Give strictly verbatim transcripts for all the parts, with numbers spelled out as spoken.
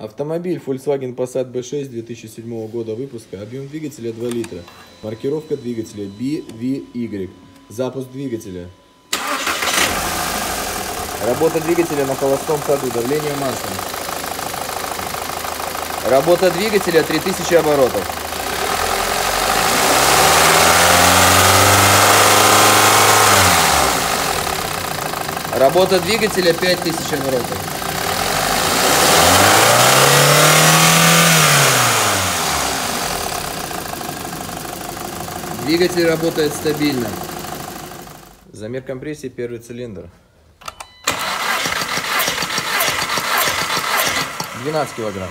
Автомобиль Volkswagen Passat би шесть две тысячи седьмого года выпуска. Объем двигателя два литра. Маркировка двигателя би ви игрек. Запуск двигателя. Работа двигателя на холостом ходу. Давление масла. Работа двигателя три тысячи оборотов. Работа двигателя пять тысяч оборотов. Двигатель работает стабильно. Замер компрессии, первый цилиндр. двенадцать килограмм.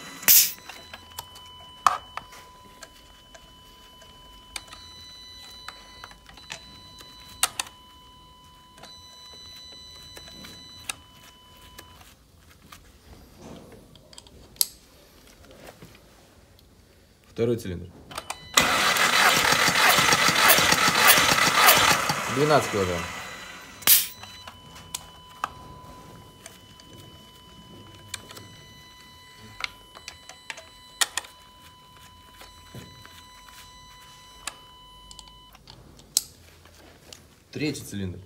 Второй цилиндр. двенадцать килограмм. Третий цилиндр.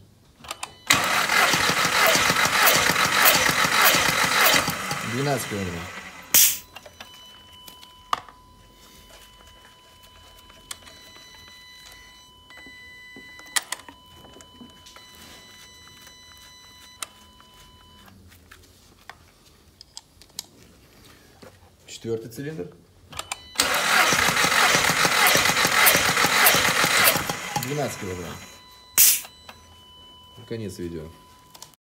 двенадцать килограмм. Четвертый цилиндр. двенадцать килограмм. Конец видео.